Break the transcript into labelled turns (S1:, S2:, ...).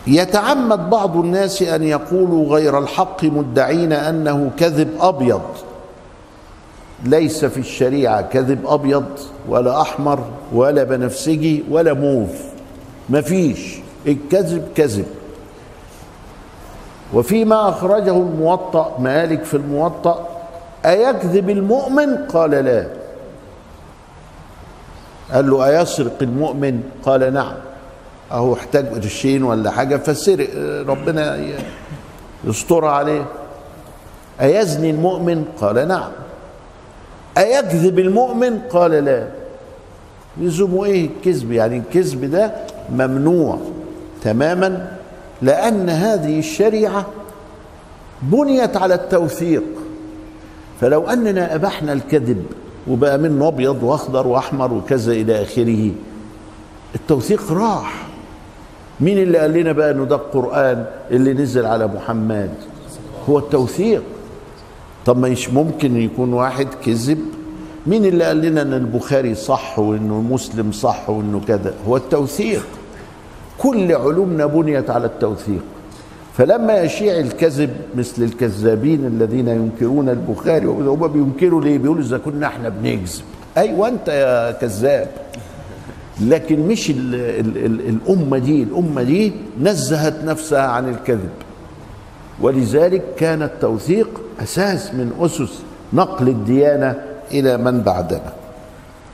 S1: يتعمد بعض الناس أن يقولوا غير الحق مدعين أنه كذب أبيض. ليس في الشريعة كذب أبيض ولا أحمر ولا بنفسجي ولا موف، مفيش، الكذب كذب. وفيما أخرجه الموطأ مالك في الموطأ: أيكذب المؤمن؟ قال لا. قال له: أيسرق المؤمن؟ قال نعم. أهو احتاج قرشين ولا حاجة فسرق، ربنا يستر عليه. أيزني المؤمن؟ قال نعم. أيكذب المؤمن؟ قال لا. يلزموا ايه الكذب؟ يعني الكذب ده ممنوع تماما، لأن هذه الشريعة بنيت على التوثيق. فلو أننا أبحنا الكذب وبقى منه أبيض وأخضر وأحمر وكذا إلى آخره، التوثيق راح. مين اللي قال لنا بقى إنه ده القرآن اللي نزل على محمد؟ هو التوثيق. طب مش ممكن يكون واحد كذب؟ مين اللي قال لنا ان البخاري صح وانه مسلم صح وانه كذا؟ هو التوثيق. كل علومنا بنيت على التوثيق. فلما يشيع الكذب مثل الكذابين الذين ينكرون البخاري، هم بينكروا ليه؟ بيقولوا اذا كنا احنا بنكذب. ايوه انت يا كذاب، لكن مش الامه دي نزهت نفسها عن الكذب. ولذلك كان التوثيق اساس من اسس نقل الديانه إلى من بعدنا.